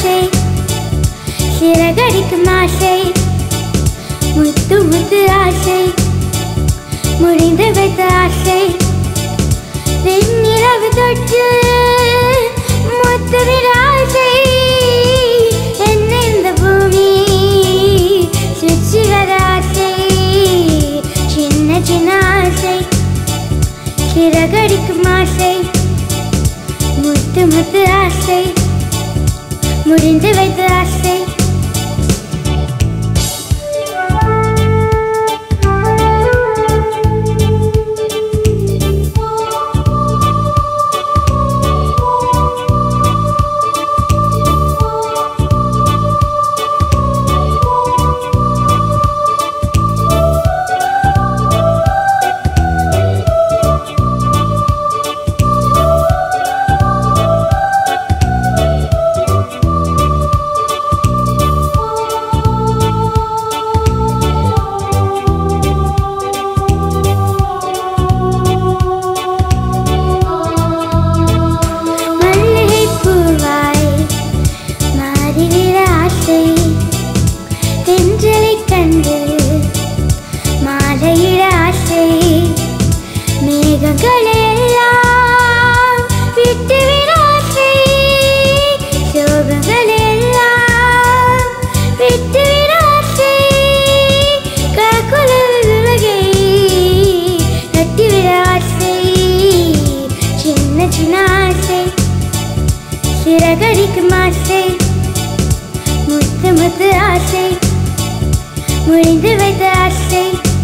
ஆசை சிறகடிக்கும் ஆசை முத்து முத்து ஆசை முடிந்து வைத்த ஆசை வெண்ணிலவு தொட்டு முத்துவிட ஆசை என்ன இந்த பூமி சுற்றி வர ஆசை சின்ன சின்ன ஆசை சிறகடிக்கும் ஆசை முத்து முத்து ஆசை முடிந்து வைத்த ஆசை சிறகடிக்கும் ஆசை முத்து முத்து ஆசை முடிந்து வைத்த ஆசை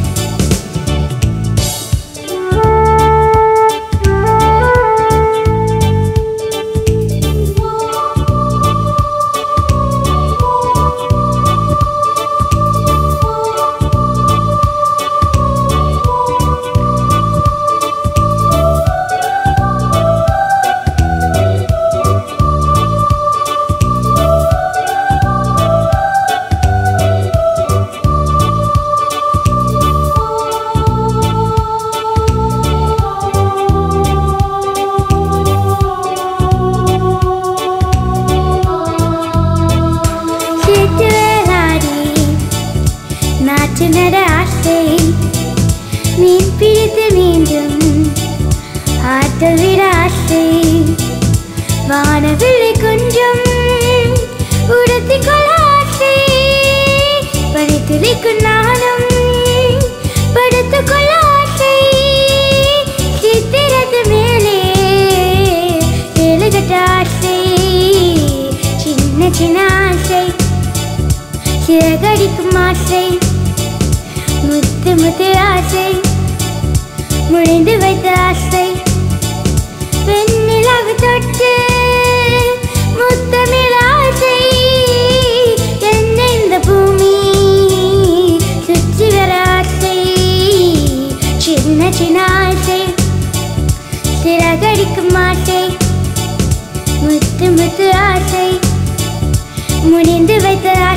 நட ஆசை மீன் பிடித்து மீண்டும் ஆற்றல் விட ஆசை வானவில்லை கொஞ்சம் உடுத்திக்கொள்ள ஆசை படித்துளிக்கும் நானும் படுத்துக்கொள்ள ஆசை சித்திரத்து மேலே எழுகட்ட ஆசை சின்ன சின்ன ஆசை சிறகடிக்கும் ஆசை முத்து முத்து ஆசை முடிந்து வைத்த ஆசை வெண்ணிலவு தொட்டு முத்தமிழ் ஆசை என்ன இந்த பூமி சுற்றி வர ஆசை சின்ன சின்ன ஆசை சிறகடிக்கும் ஆசை முத்து முத்து ஆசை முடிந்து வைத்த